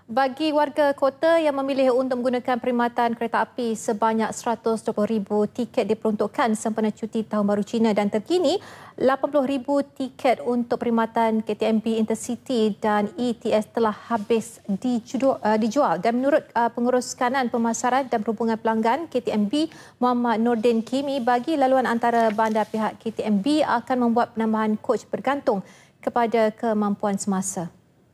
Bagi warga kota yang memilih untuk menggunakan perkhidmatan kereta api, sebanyak 120,000 tiket diperuntukkan sempena cuti Tahun Baru Cina dan terkini 80,000 tiket untuk perkhidmatan KTMB Intercity dan ETS telah habis dijual. Dan menurut Pengurus Kanan Pemasaran dan Perhubungan Pelanggan KTMB Muhammad Nordin Kimi, bagi laluan antara bandar pihak KTMB akan membuat penambahan coach bergantung kepada kemampuan semasa.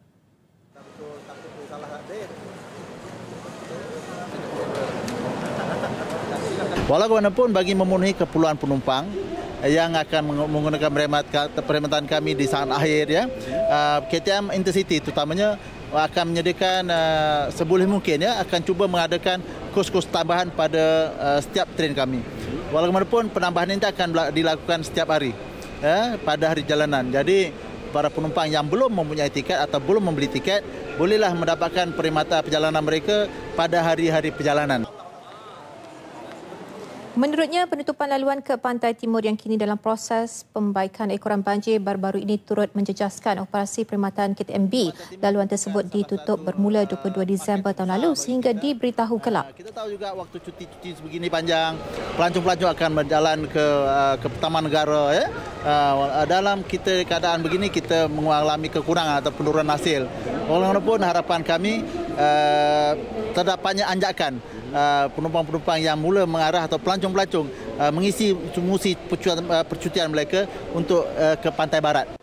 Walaupun bagi memenuhi keperluan penumpang yang akan menggunakan perkhidmatan kami di saat akhir, ya, KTM Intercity terutamanya akan menyediakan seboleh mungkin, ya, akan cuba mengadakan kos-kos tambahan pada setiap train kami. Walaupun penambahan ini akan dilakukan setiap hari, ya, pada hari jalanan. Jadi para penumpang yang belum mempunyai tiket atau belum membeli tiket bolehlah mendapatkan perkhidmatan perjalanan mereka pada hari-hari perjalanan. Menurutnya, penutupan laluan ke Pantai Timur yang kini dalam proses pembaikan ekoran banjir baru-baru ini turut menjejaskan operasi perkhidmatan KTMB. Laluan tersebut ditutup bermula 22 Disember tahun lalu sehingga diberitahu kelak. Kita tahu juga waktu cuti sebegini panjang, pelancong-pelancong akan berjalan ke Taman Negara. Ya. Dalam keadaan begini, kita mengalami kekurangan atau penurunan hasil. Walaupun harapan kami terdapatnya anjakan penumpang-penumpang yang mula mengarah atau pelancong-pelancong mengisi percutian mereka untuk ke Pantai Barat.